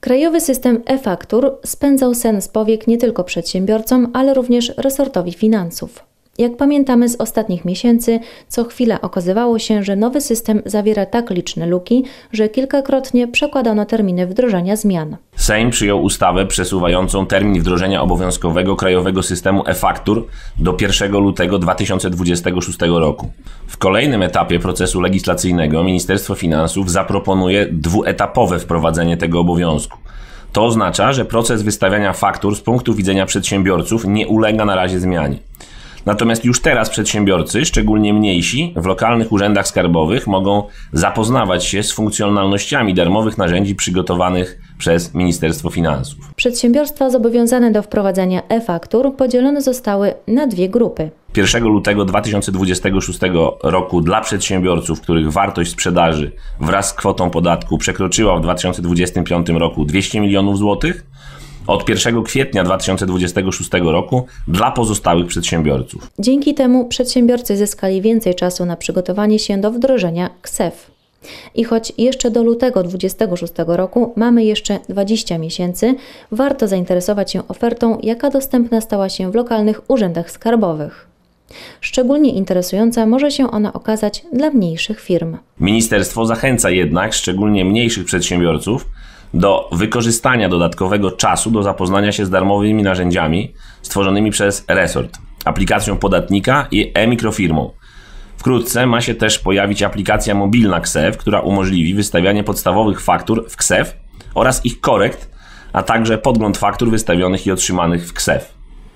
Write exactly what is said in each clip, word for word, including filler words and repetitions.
Krajowy system e-faktur spędzał sen z powiek nie tylko przedsiębiorcom, ale również resortowi finansów. Jak pamiętamy z ostatnich miesięcy, co chwilę okazywało się, że nowy system zawiera tak liczne luki, że kilkakrotnie przekładano terminy wdrożenia zmian. Sejm przyjął ustawę przesuwającą termin wdrożenia obowiązkowego krajowego systemu e-faktur do pierwszego lutego dwa tysiące dwudziestego szóstego roku. W kolejnym etapie procesu legislacyjnego Ministerstwo Finansów zaproponuje dwuetapowe wprowadzenie tego obowiązku. To oznacza, że proces wystawiania faktur z punktu widzenia przedsiębiorców nie ulega na razie zmianie. Natomiast już teraz przedsiębiorcy, szczególnie mniejsi, w lokalnych urzędach skarbowych mogą zapoznawać się z funkcjonalnościami darmowych narzędzi przygotowanych przez Ministerstwo Finansów. Przedsiębiorstwa zobowiązane do wprowadzenia e-faktur podzielone zostały na dwie grupy. pierwszego lutego dwa tysiące dwudziestego szóstego roku dla przedsiębiorców, których wartość sprzedaży wraz z kwotą podatku przekroczyła w dwa tysiące dwudziestym piątym roku dwieście milionów złotych, od pierwszego kwietnia dwa tysiące dwudziestego szóstego roku dla pozostałych przedsiębiorców. Dzięki temu przedsiębiorcy zyskali więcej czasu na przygotowanie się do wdrożenia K S E F. I choć jeszcze do lutego dwa tysiące dwudziestego szóstego roku mamy jeszcze dwadzieścia miesięcy, warto zainteresować się ofertą, jaka dostępna stała się w lokalnych urzędach skarbowych. Szczególnie interesująca może się ona okazać dla mniejszych firm. Ministerstwo zachęca jednak szczególnie mniejszych przedsiębiorców do wykorzystania dodatkowego czasu do zapoznania się z darmowymi narzędziami stworzonymi przez resort, aplikacją podatnika i e-mikrofirmą. Wkrótce ma się też pojawić aplikacja mobilna K S E F, która umożliwi wystawianie podstawowych faktur w K S E F oraz ich korekt, a także podgląd faktur wystawionych i otrzymanych w K S E F.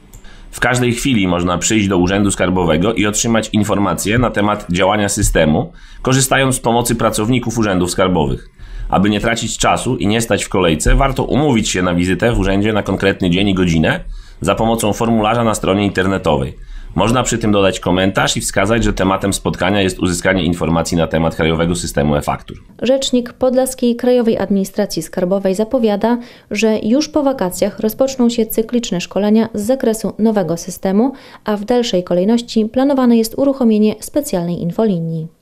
W każdej chwili można przyjść do Urzędu Skarbowego i otrzymać informacje na temat działania systemu, korzystając z pomocy pracowników urzędów skarbowych. Aby nie tracić czasu i nie stać w kolejce, warto umówić się na wizytę w urzędzie na konkretny dzień i godzinę za pomocą formularza na stronie internetowej. Można przy tym dodać komentarz i wskazać, że tematem spotkania jest uzyskanie informacji na temat krajowego systemu e-faktur. Rzecznik Podlaskiej Krajowej Administracji Skarbowej zapowiada, że już po wakacjach rozpoczną się cykliczne szkolenia z zakresu nowego systemu, a w dalszej kolejności planowane jest uruchomienie specjalnej infolinii.